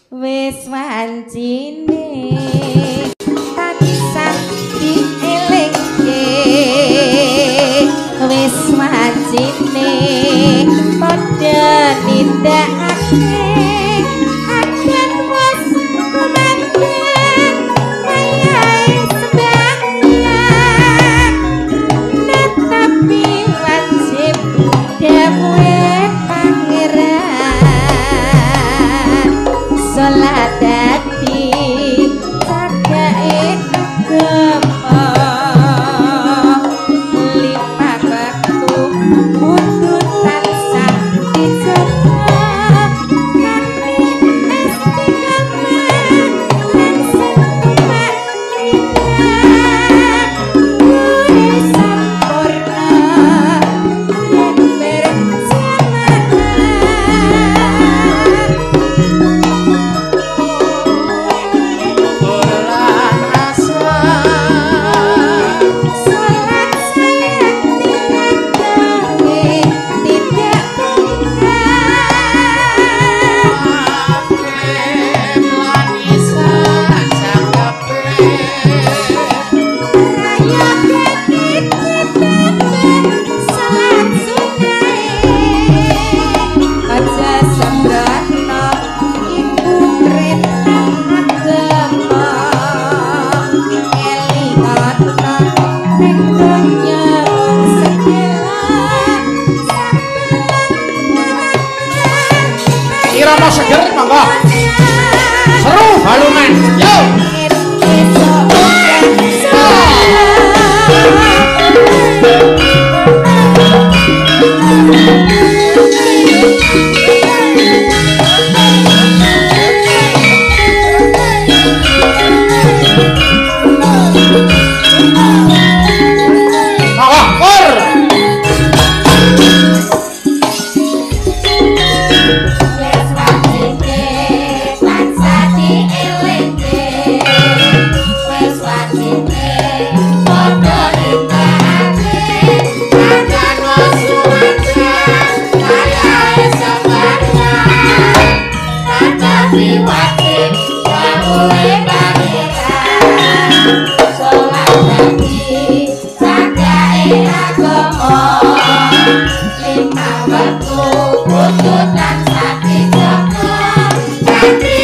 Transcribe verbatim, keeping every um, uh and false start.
wis wancine tansah dielingke wis wancine padha nindakake akan wis kumandan kaya sembahyang tetapi wajib dawuhe pangeran salat dadi cagake agama lipat waktu kudu tansah dijaga kanthi istiqamah lan sempurna kuwi sampurna yen Irama seger monggo seru baluman yo Lima waktu kudu tansah dijaga